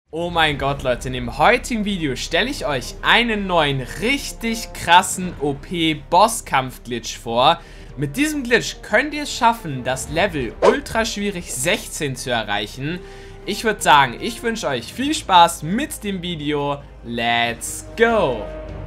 Oh mein Gott, Leute, in dem heutigen Video stelle ich euch einen neuen, richtig krassen OP-Bosskampf-Glitch vor. Mit diesem Glitch könnt ihr es schaffen, das Level ultra schwierig 16 zu erreichen. Ich würde sagen, ich wünsche euch viel Spaß mit dem Video. Let's go!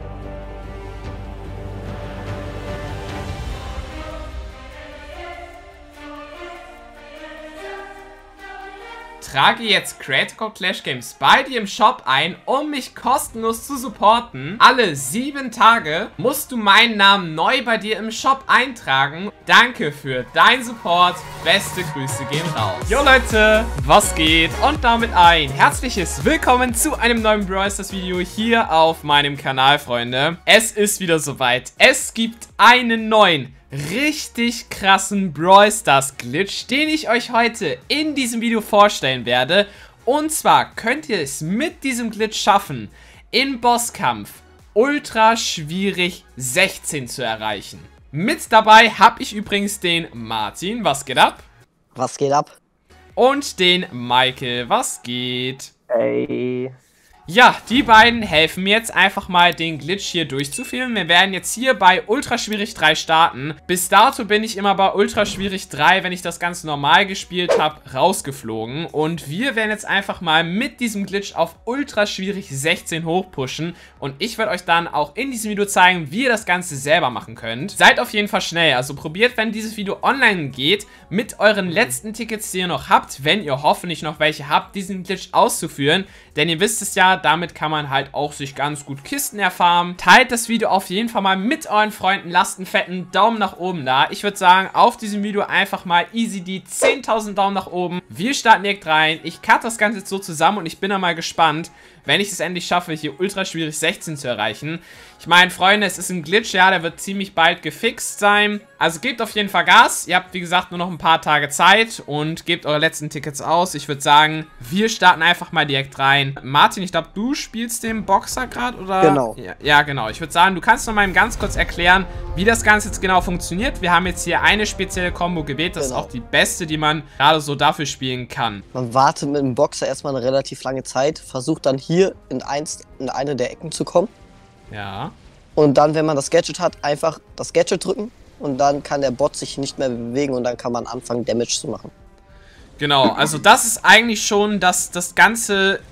Trage jetzt Creator Code Clash Games bei dir im Shop ein, um mich kostenlos zu supporten. Alle 7 Tage musst du meinen Namen neu bei dir im Shop eintragen. Danke für deinen Support. Beste Grüße gehen raus. Jo Leute, was geht? Und damit ein herzliches Willkommen zu einem neuen Brawl Stars Video hier auf meinem Kanal, Freunde. Es ist wieder soweit. Es gibt einen neuen, richtig krassen Brawl Stars Glitch, den ich euch heute in diesem Video vorstellen werde. Und zwar könnt ihr es mit diesem Glitch schaffen, in Bosskampf ultra schwierig 16 zu erreichen. Mit dabei habe ich übrigens den Martin, was geht ab? Was geht ab? Und den Michael, was geht? Hey. Ja, die beiden helfen mir jetzt einfach mal, den Glitch hier durchzuführen. Wir werden jetzt hier bei Ultra Schwierig 3 starten. Bis dato bin ich immer bei Ultra Schwierig 3, wenn ich das Ganze normal gespielt habe, rausgeflogen. Und wir werden jetzt einfach mal mit diesem Glitch auf Ultra Schwierig 16 hochpushen. Und ich werde euch dann auch in diesem Video zeigen, wie ihr das Ganze selber machen könnt. Seid auf jeden Fall schnell, also probiert, wenn dieses Video online geht, mit euren letzten Tickets, die ihr noch habt, wenn ihr hoffentlich noch welche habt, diesen Glitch auszuführen. Denn ihr wisst es ja, damit kann man halt auch sich ganz gut Kisten erfarmen. Teilt das Video auf jeden Fall mal mit euren Freunden. Lasst einen fetten Daumen nach oben da. Ich würde sagen, auf diesem Video einfach mal easy die 10.000 Daumen nach oben. Wir starten direkt rein. Ich cut das Ganze jetzt so zusammen und ich bin da mal gespannt, wenn ich es endlich schaffe, hier ultra schwierig 16 zu erreichen. Ich meine, Freunde, es ist ein Glitch, ja, der wird ziemlich bald gefixt sein. Also gebt auf jeden Fall Gas. Ihr habt, wie gesagt, nur noch ein paar Tage Zeit und gebt eure letzten Tickets aus. Ich würde sagen, wir starten einfach mal direkt rein. Martin, ich glaube, du spielst den Boxer gerade, oder? Genau. Ja, genau. Ich würde sagen, du kannst noch mal ganz kurz erklären, wie das Ganze jetzt genau funktioniert. Wir haben jetzt hier eine spezielle Combo gewählt. Das ist auch die beste, die man gerade so dafür spielen kann. Man wartet mit dem Boxer erstmal eine relativ lange Zeit, versucht dann hier in eine der Ecken zu kommen. Ja. Und dann, wenn man das Gadget hat, einfach das Gadget drücken und dann kann der Bot sich nicht mehr bewegen und dann kann man anfangen, Damage zu machen. Genau, also das ist eigentlich schon das Ganze,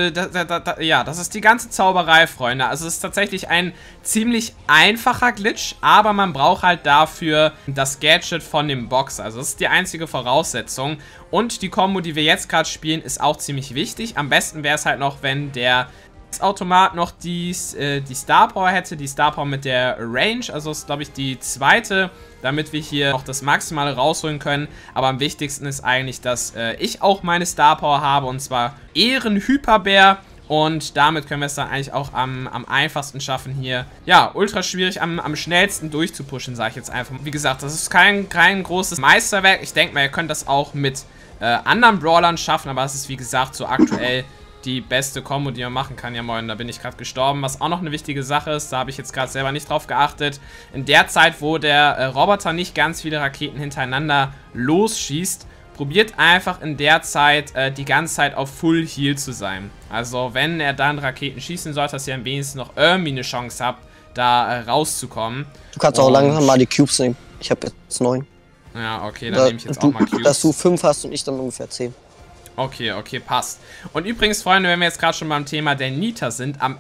ja, das ist die ganze Zauberei, Freunde. Also es ist tatsächlich ein ziemlich einfacher Glitch, aber man braucht halt dafür das Gadget von dem Boxer. Also das ist die einzige Voraussetzung. Und die Combo, die wir jetzt gerade spielen, ist auch ziemlich wichtig. Am besten wäre es halt noch, wenn der Automat noch die Star Power hätte, die Star Power mit der Range, also ist glaube ich die zweite, damit wir hier auch das Maximale rausholen können. Aber am wichtigsten ist eigentlich, dass ich auch meine Star Power habe, und zwar Ehrenhyperbär. Und damit können wir es dann eigentlich auch am einfachsten schaffen, hier, ja, ultra schwierig, am schnellsten durchzupushen, sage ich jetzt einfach. Wie gesagt, das ist kein großes Meisterwerk. Ich denke mal, ihr könnt das auch mit anderen Brawlern schaffen, aber es ist, wie gesagt, so aktuell die beste Combo, die man machen kann. Ja moin, da bin ich gerade gestorben. Was auch noch eine wichtige Sache ist, da habe ich jetzt gerade selber nicht drauf geachtet. In der Zeit, wo der Roboter nicht ganz viele Raketen hintereinander losschießt, probiert einfach in der Zeit die ganze Zeit auf Full Heal zu sein. Also wenn er dann Raketen schießen sollte, dass ihr am wenigsten noch irgendwie eine Chance habt, da rauszukommen. Du kannst auch langsam mal die Cubes nehmen. Ich habe jetzt 9. Ja, okay, dann nehme ich jetzt auch mal Cubes. Dass du 5 hast und ich dann ungefähr 10. Okay, passt. Und übrigens, Freunde, wenn wir jetzt gerade schon beim Thema der Nita sind, am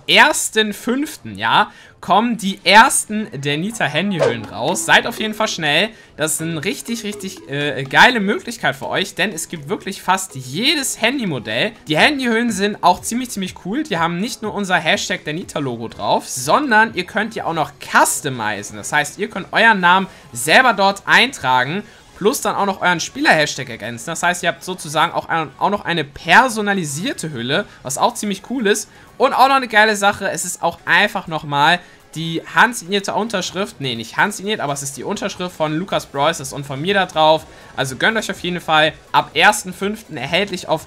1.5., ja, kommen die ersten der Nita Handyhüllen raus. Seid auf jeden Fall schnell. Das ist eine richtig geile Möglichkeit für euch, denn es gibt wirklich fast jedes Handymodell. Die Handyhüllen sind auch ziemlich cool. Die haben nicht nur unser Hashtag der Nita-Logo drauf, sondern ihr könnt die auch noch customizen. Das heißt, ihr könnt euren Namen selber dort eintragen, plus dann auch noch euren Spieler-Hashtag ergänzen. Das heißt, ihr habt sozusagen auch noch eine personalisierte Hülle, was auch ziemlich cool ist. Und auch noch eine geile Sache, es ist auch einfach nochmal die handsignierte Unterschrift. Ne, nicht handsigniert, aber es ist die Unterschrift von Lukas Brawl Stars und von mir da drauf. Also gönnt euch auf jeden Fall. Ab 1.5. erhältlich auf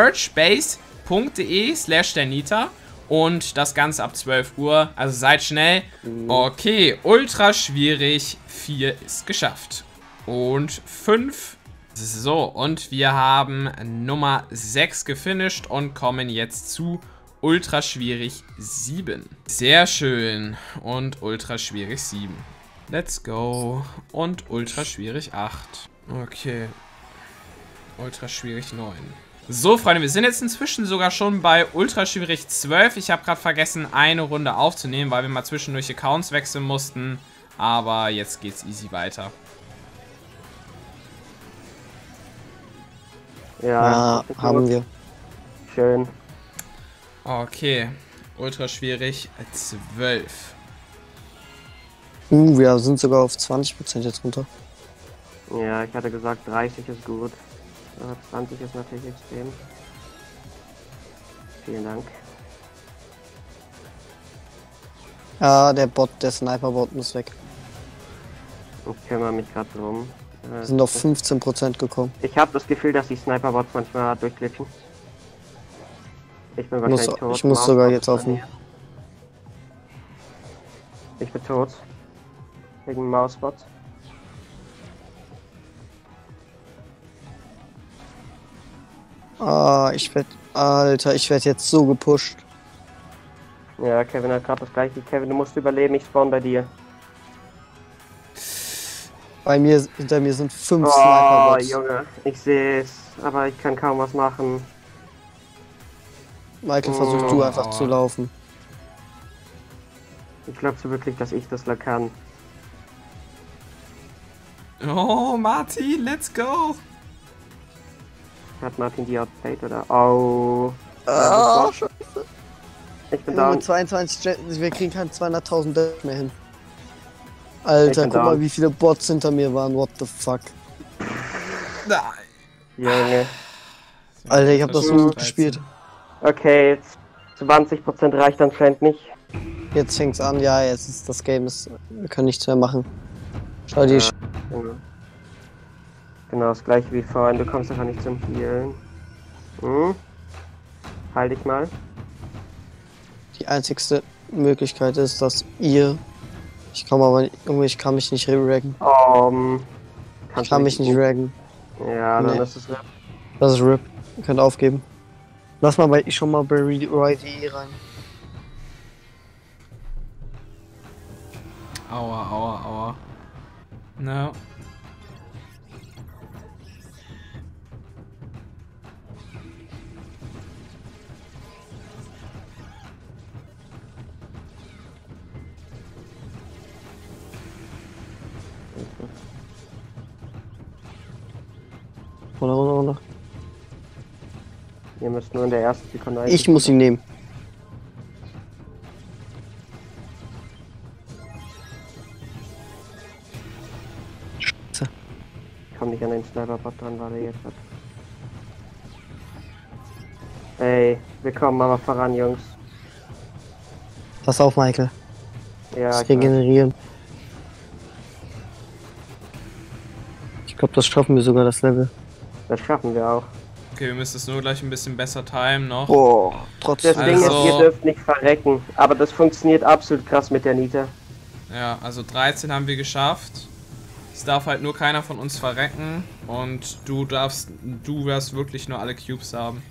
merchbase.de/der-Nita. Und das Ganze ab 12 Uhr. Also seid schnell. Okay, ultra schwierig. 4 ist geschafft. Und 5 So, und wir haben Nummer 6 gefinisht und kommen jetzt zu ultra schwierig 7. Sehr schön. Und ultra schwierig 7. Let's go. Und ultra schwierig 8. Okay. Ultra schwierig 9. So, Freunde, wir sind jetzt inzwischen sogar schon bei ultra schwierig 12. Ich habe gerade vergessen, eine Runde aufzunehmen, weil wir mal zwischendurch Accounts wechseln mussten. Aber jetzt geht's easy weiter. Ja, haben wir. Schön. Okay. Ultra schwierig 12. Wir sind sogar auf 20% jetzt runter. Ja, ich hatte gesagt 30 ist gut. Aber 20 ist natürlich extrem. Vielen Dank. Ja, der Sniper-Bot muss weg. Ich kümmere mich gerade drum. Wir sind auf 15% gekommen. Ich habe das Gefühl, dass die Sniper-Bots manchmal durchglitschen. Ich bin wahrscheinlich tot. Ich muss sogar jetzt auf den... Ich bin tot. Wegen Mausbot. Alter, ich werde jetzt so gepusht. Ja, Kevin hat gerade das gleiche. Kevin, du musst überleben, ich spawn bei dir. Hinter mir sind 5 Oh, Sniper-Bots. Junge, ich sehe es, aber ich kann kaum was machen. Michael, versuch du einfach zu laufen. Ich glaubst du wirklich, dass ich das kann? Oh, Martin, let's go. Hat Martin die outplayed oder? Oh. Scheiße. Ich bin down. Mit 22 wir kriegen kein 200.000 Damage mehr hin. Alter, guck mal, wie viele Bots hinter mir waren. What the fuck? Nein. Junge. Alter, ich hab das so gut gespielt. Okay, 20% reicht anscheinend nicht. Jetzt fängt's an, ja, jetzt ist das Game, wir können nichts mehr machen. Schau dir Genau, das gleiche wie vorhin, du kommst einfach nicht zum Healen. Halt dich mal. die einzigste Möglichkeit ist, dass ihr... Ich komme aber nicht, irgendwie, ich kann mich nicht raggen. Ich kann mich nicht raggen. Ja, dann Nee. ist es RIP. Das ist RIP. Ihr könnt aufgeben. Lass mal schon mal bei Ride rein. Aua, aua, aua. No. Runter. Ihr müsst nur in der ersten Sekunde Ich muss ihn nehmen. Scheiße. Ich komm nicht an den Sniper-Bot dran, weil er jetzt hat. Ey, wir kommen aber voran, Jungs. Pass auf, Michael. Ja, Das regenerieren. Ich glaube, das schaffen wir sogar, das Level. das schaffen wir auch. Okay, wir müssen es nur gleich ein bisschen besser timen noch. Boah, trotzdem. Das Ding ist, Also- ihr dürft nicht verrecken. Aber das funktioniert absolut krass mit der Nita. Ja, also 13 haben wir geschafft. Es darf halt nur keiner von uns verrecken. Und du wirst wirklich nur alle Cubes haben.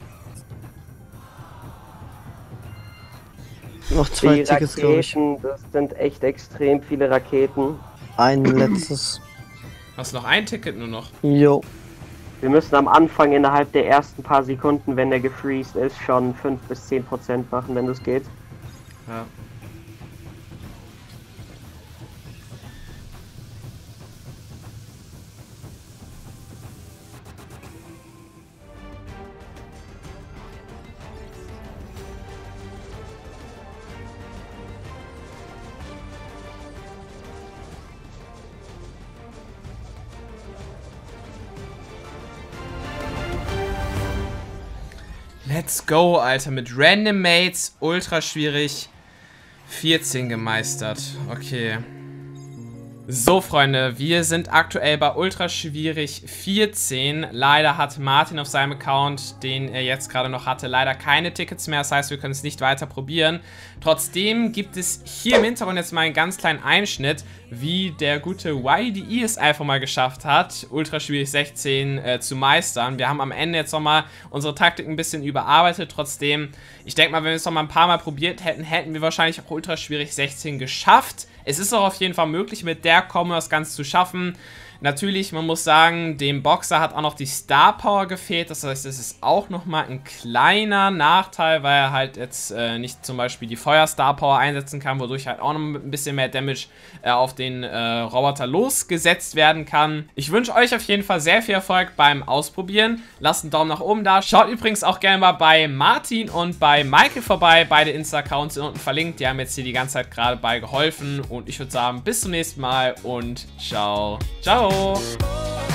Noch zwei Die Tickets, glaube ich. Raketen, das sind echt extrem viele Raketen. Ein letztes. Hast noch ein Ticket nur noch? Jo. Wir müssen am Anfang innerhalb der ersten paar Sekunden, wenn der gefreezed ist, schon 5 bis 10% machen, wenn das geht. Ja. Let's go, Alter. Mit Random Mates, ultra schwierig. 14 gemeistert. Okay. So, Freunde, wir sind aktuell bei Ultra Schwierig 14. Leider hat Martin auf seinem Account, den er jetzt gerade noch hatte, leider keine Tickets mehr. Das heißt, wir können es nicht weiter probieren. Trotzdem gibt es hier im Hintergrund jetzt mal einen ganz kleinen Einschnitt, wie der gute YDE es einfach mal geschafft hat, Ultra Schwierig 16 zu meistern. Wir haben am Ende jetzt nochmal unsere Taktik ein bisschen überarbeitet. Trotzdem, ich denke mal, wenn wir es nochmal ein paar Mal probiert hätten, hätten wir wahrscheinlich auch Ultra Schwierig 16 geschafft. Es ist auch auf jeden Fall möglich, mit der Combo das Ganze zu schaffen. Natürlich, man muss sagen, dem Boxer hat auch noch die Star Power gefehlt. Das heißt, das ist auch nochmal ein kleiner Nachteil, weil er halt jetzt nicht zum Beispiel die Feuer Star Power einsetzen kann, wodurch halt auch noch ein bisschen mehr Damage auf den Roboter losgesetzt werden kann. Ich wünsche euch auf jeden Fall sehr viel Erfolg beim Ausprobieren. Lasst einen Daumen nach oben da. Schaut übrigens auch gerne mal bei Martin und bei Michael vorbei. Beide Insta-Accounts sind unten verlinkt. Die haben jetzt hier die ganze Zeit gerade bei geholfen. Und ich würde sagen, bis zum nächsten Mal und ciao. Ciao.